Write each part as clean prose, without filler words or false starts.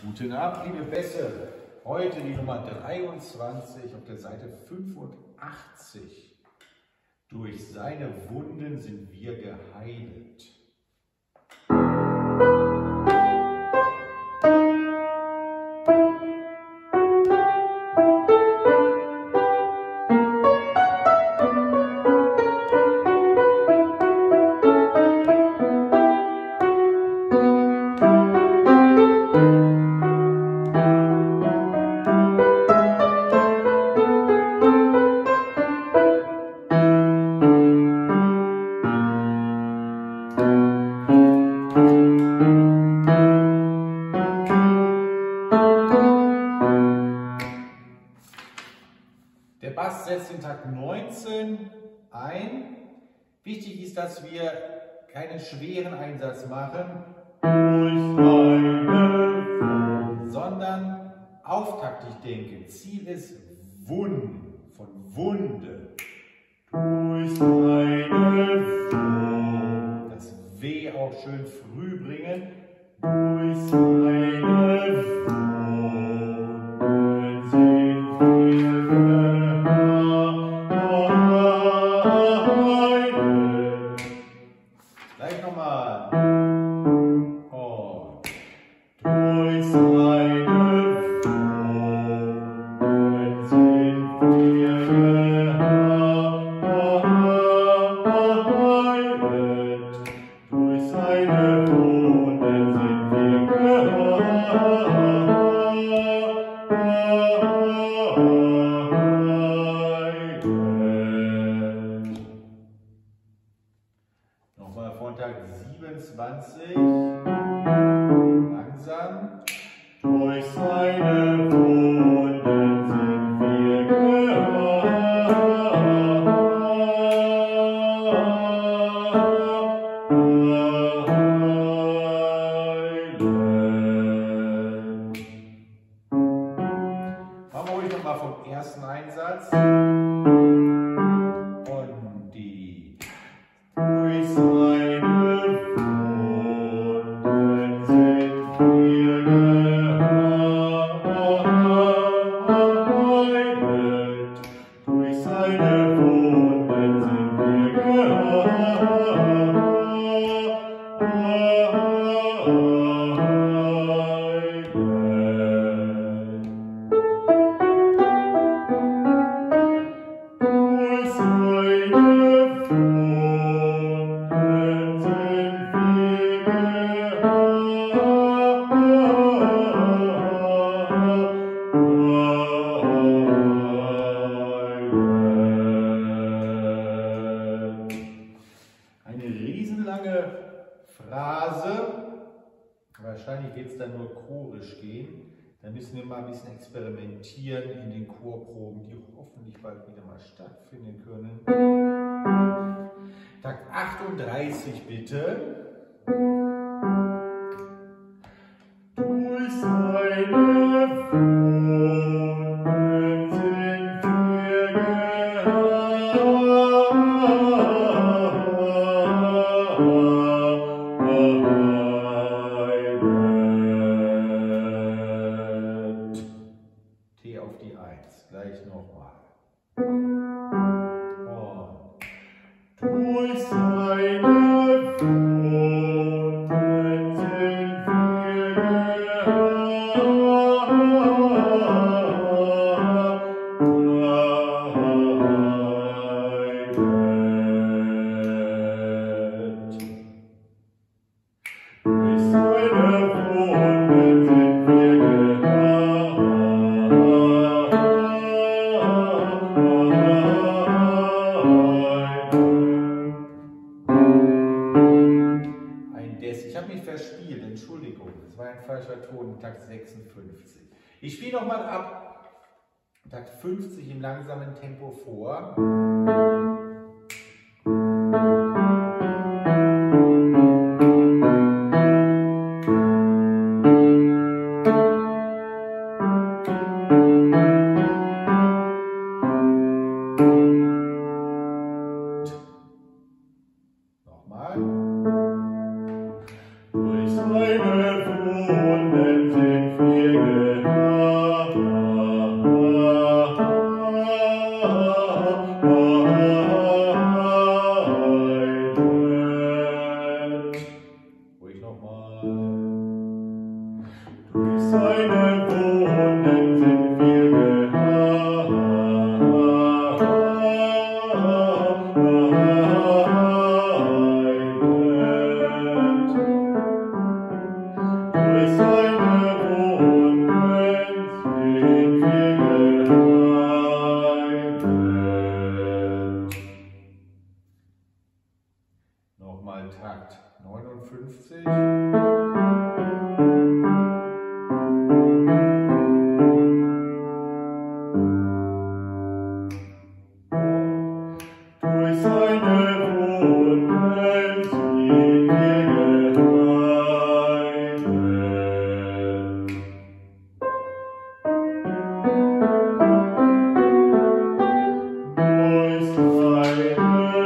Guten Abend, liebe Bässe. Heute die Nummer 23 auf der Seite 85. Durch seine Wunden sind wir geheilt. Der Bass setzt den Takt 19 ein. Wichtig ist, dass wir keinen schweren Einsatz machen, sondern auftaktig denken. Ziel ist Wund, von Wunde. Durch seine Wund. Das W auch schön früh bringen. Durch seine Wunden sind wir geheilt. Gleich nochmal. Und durch seine Wunden sind wir geheilt. Durch seine Wunden sind wir geheilt. Nochmal von Tag 27. Langsam. Durch seine Wunden sind wir geheilt. Machen wir ruhig nochmal vom ersten Einsatz. Und die. Durch seine Wunden sind wir geheilt. Durch seine Wunden sind wir geheilt. Durch seine Wunden sind eine riesenlange Phrase. Wahrscheinlich wird es dann nur chorisch gehen. Da müssen wir mal ein bisschen experimentieren in den Chorproben, die hoffentlich bald wieder mal stattfinden können. Takt 38 bitte. Durch seine Wunden sind wir geheilt. T auf die 1. Gleich nochmal. Und durch seine Wunden sind wir geheilt. Durch seine Wunden sind wir Ich habe mich verspielt, Entschuldigung, das war ein falscher Ton, Takt 56. Ich spiele nochmal ab Takt 50 im langsamen Tempo vor. Nochmal. Durch seine Wunden sind wir seine Wunden sind wir geheilt. Durch seine Wunden sind wir geheilt. Nochmal Takt 59. Durch seine Wunden sind wir geheilt. Durch seine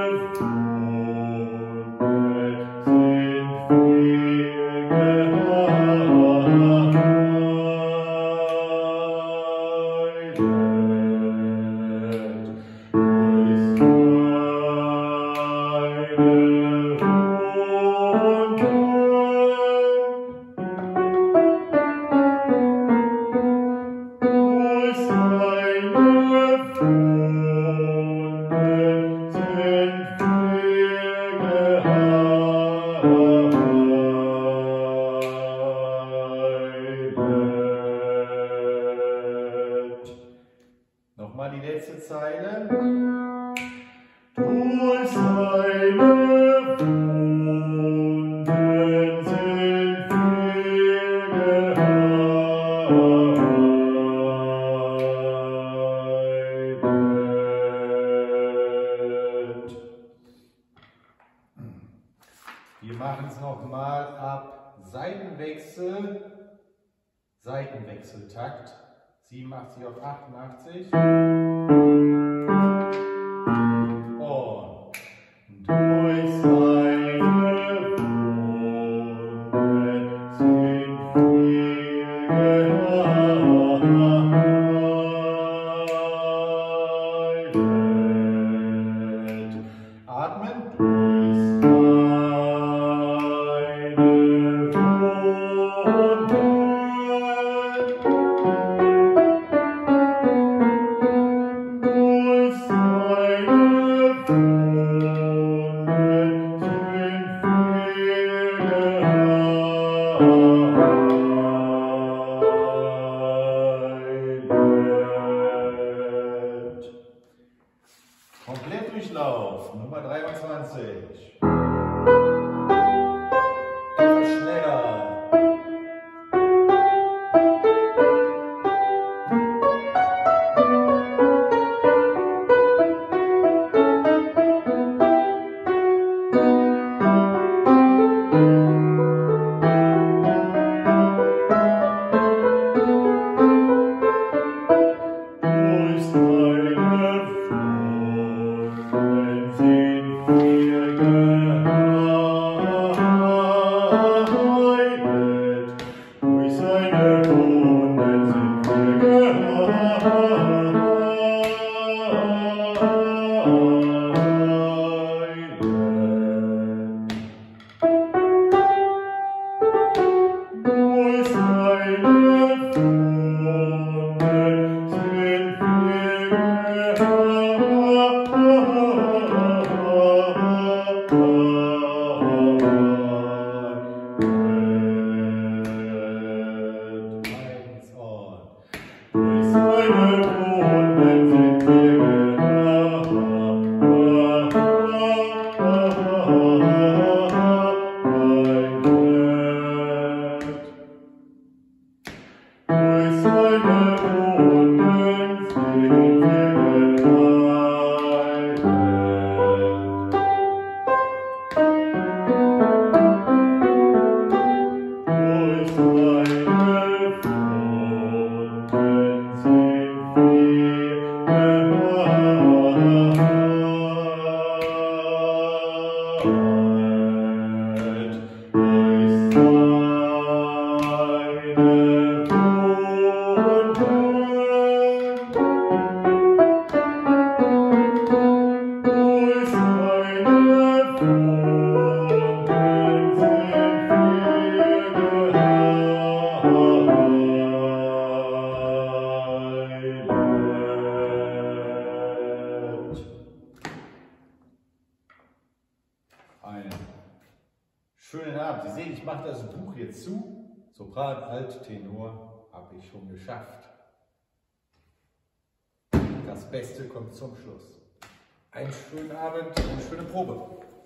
Nochmal die letzte Zeile. Durch seine Wunden sind wir geheilt. Wir machen es nochmal ab Seitenwechseltakt. 87 auf 88. Und durch seine Wunden sind wir geheilt. Atmen. Durch seine Wunden. Komplettdurchlauf, Nummer 23. Etwas schneller. Schönen Abend. Sie sehen, ich mache das Buch jetzt zu. Sopran, Alt, Tenor habe ich schon geschafft. Das Beste kommt zum Schluss. Einen schönen Abend, eine schöne Probe.